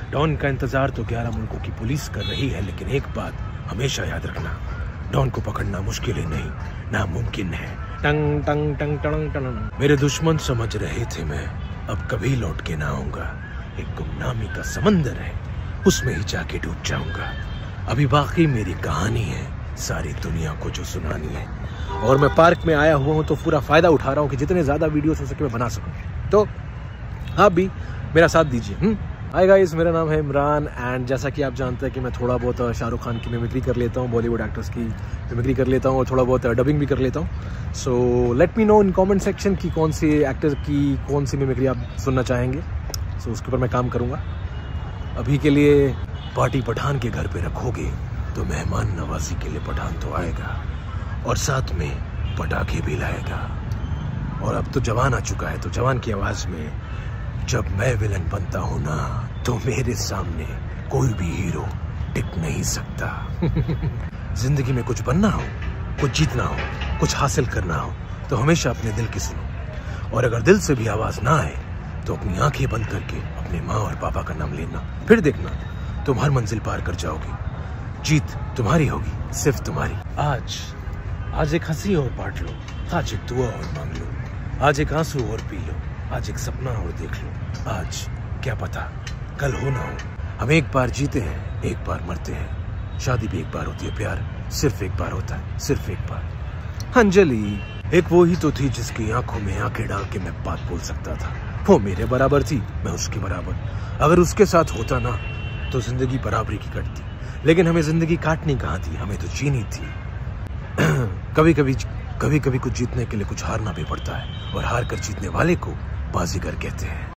Don का इंतजार तो 11 मुल्कों की पुलिस कर रही है, लेकिन एक बात हमेशा याद रखना, डॉन को पकड़ना मुश्किल ही नहीं, नामुमकिन है। टंग टंग टंग टंग टंग। मेरे दुश्मन समझ रहे थे मैं अब कभी लौट के ना आऊंगा। एक गुमनामी का समंदर है, उसमें ही जाके डूब जाऊंगा। अभी बाकी मेरी कहानी है, सारी दुनिया को जो सुनानी है। और मैं पार्क में आया हुआ हूँ तो पूरा फायदा उठा रहा हूँ कि जितने ज्यादा वीडियोस हो सके मैं बना सकूं। तो आप भी मेरा साथ दीजिए। हाय गाइस, मेरा नाम है इमरान एंड जैसा कि आप जानते हैं कि मैं थोड़ा बहुत शाहरुख खान की मिमिक्री कर लेता हूँ, बॉलीवुड एक्टर्स की मिमिक्री कर लेता हूँ और थोड़ा बहुत डबिंग भी कर लेता हूँ। So let me know in comment section कि कौन से एक्टर की कौन सी मिमिक्री आप सुनना चाहेंगे। सो उसके ऊपर मैं काम करूँगा। अभी के लिए पार्टी पठान के घर पे रखोगे तो मेहमान नवाजी के लिए पठान तो आएगा और साथ में पटाखे भी लाएगा। और अब तो जवान आ चुका है, तो जवान की आवाज में, जब मैं विलन बनता हूं ना तो मेरे सामने कोई भी हीरो टिक नहीं सकता। जिंदगी में कुछ बनना हो, कुछ जीतना हो, कुछ हासिल करना हो तो हमेशा अपने दिल की सुनो। और अगर दिल से भी आवाज ना आए तो अपनी आंखें बंद करके अपने माँ और पापा का नाम लेना, फिर देखना तुम हर मंजिल पार कर जाओगे। जीत तुम्हारी होगी, सिर्फ तुम्हारी। आज एक हंसी और बांट लो, आज एक दुआ और मांग लो, आज एक आंसू और पी लो, आज एक सपना और देख लो। आज क्या पता कल हो ना हो। हम एक बार जीते हैं, एक बार मरते हैं। शादी भी एक बार होती है, प्यार सिर्फ एक बार होता है, सिर्फ एक बार। अंजलि एक वो ही तो थी जिसकी आंखों में आंखें डाल के मैं बात बोल सकता था। वो मेरे बराबर थी, मैं उसके बराबर। अगर उसके साथ होता ना तो जिंदगी बराबरी की कटती, लेकिन हमें जिंदगी काटनी कहाँ थी, हमें तो जीनी थी। कभी कभी कुछ जीतने के लिए कुछ हारना भी पड़ता है और हार कर जीतने वाले को बाजीगर कहते हैं।